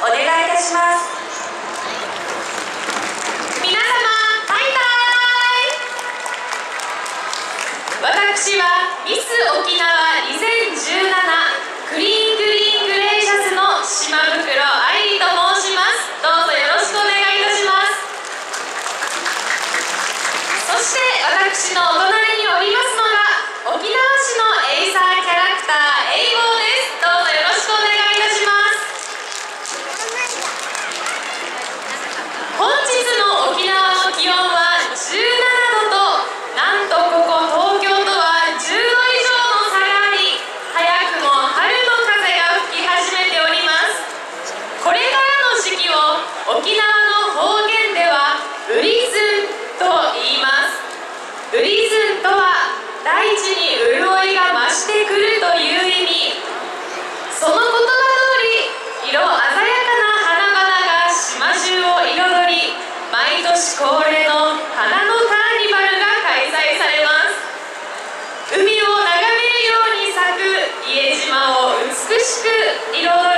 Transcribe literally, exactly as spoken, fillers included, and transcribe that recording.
お願いいたします。 皆様バイバイ。私はミス沖縄にせんじゅうななクリーングリーングレイシャスの島袋愛理と申します。どうぞよろしくお願いいたします。そして私のお隣におりますのが沖縄市のエイサーキャラクターエイボーです。どうぞよろしくお願いいたします。本日の沖縄の気温はじゅうななどと、なんとここ東京とはじゅうど以上の差があり、早くも春の風が吹き始めております。これからの時期を沖縄の方言ではウリズンと言います。ウリズンとは大地に潤いが増してくるという意味。その言葉通り、色鮮やかな花々が島中を彩り、毎年恒例の花のカーニバルが開催されます。海を眺めるように咲く伊江島を美しく彩